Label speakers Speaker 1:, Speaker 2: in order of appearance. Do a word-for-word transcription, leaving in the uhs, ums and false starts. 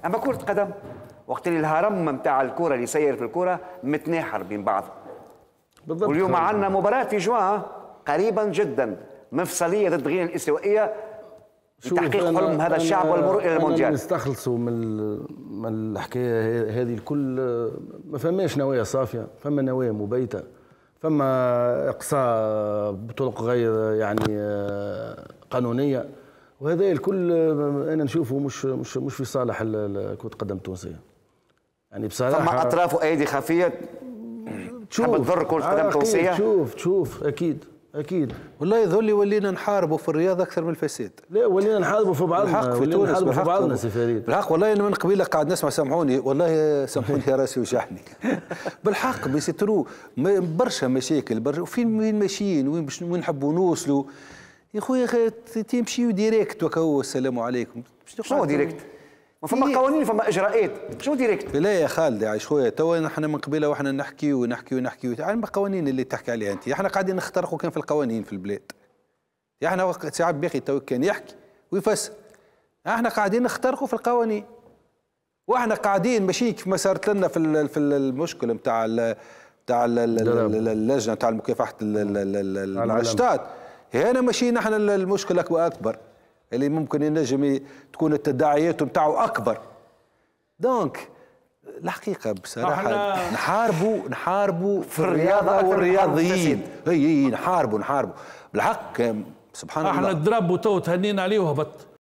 Speaker 1: اما كره قدم وقت اللي الهرم نتاع الكره اللي يسير في الكره متناحر بين بعض. بالضبط. واليوم عندنا مباراه في جوان قريبا جدا مفصليه ضد غينيا الاستوائيه لتحقيق حلم هذا الشعب والمرور الى المونديال.
Speaker 2: نستخلصوا من من الحكايه هذه الكل ما فماش نوايا صافيه، فما نوايا مبيته، فما اقصاء بطرق غير يعني قانونيه، وهذا الكل انا نشوفه مش مش مش في صالح كره القدم التونسيه. يعني بصراحه
Speaker 1: فما اطراف وايدي خفيه تحب تضر كره القدم التونسيه.
Speaker 2: تشوف تشوف اكيد اكيد.
Speaker 3: والله يظل ولينا نحاربوا في الرياضه اكثر من الفساد.
Speaker 2: لا ولينا نحاربوا في بعضنا.
Speaker 3: بالحق في تونس
Speaker 2: نحاربوا في بعضنا سي فريد.
Speaker 3: بالحق والله انا من قبيله قاعد نسمع سامحوني والله سامحوني يا راسي وجعني. بالحق بيسترو برشا مشاكل برشا وفين وين ماشيين وين باش وين نحبوا نوصلوا. يا خويا تمشيو ديريكت وكهو السلام عليكم.
Speaker 1: شنو ديريكت؟ ما فما قوانين فما اجراءات، شنو ديريكت؟
Speaker 3: لا يا خالد يا خويا توا نحن من قبيله واحنا نحكي ونحكي ونحكي يعني القوانين اللي تحكي عليها انت، احنا قاعدين نخترقوا كان في القوانين في البلاد. احنا وقت ساعات باقي تو كان يحكي ويفسر. احنا قاعدين نخترقوا في القوانين. واحنا قاعدين ماشيين كما صارت لنا في في المشكل نتاع نتاع اللجنه نتاع مكافحه المنشطات. هنا ماشيين نحن المشكله اكبر. اللي ممكن ينجم تكون التداعيات نتاعو اكبر. دونك الحقيقه بصراحه نحاربوا نحاربوا في الرياضه والرياضيين. اي اي نحاربوا نحاربوا بالحق سبحان الله.
Speaker 4: احنا نضربوا تو تهنينا عليه وهبط.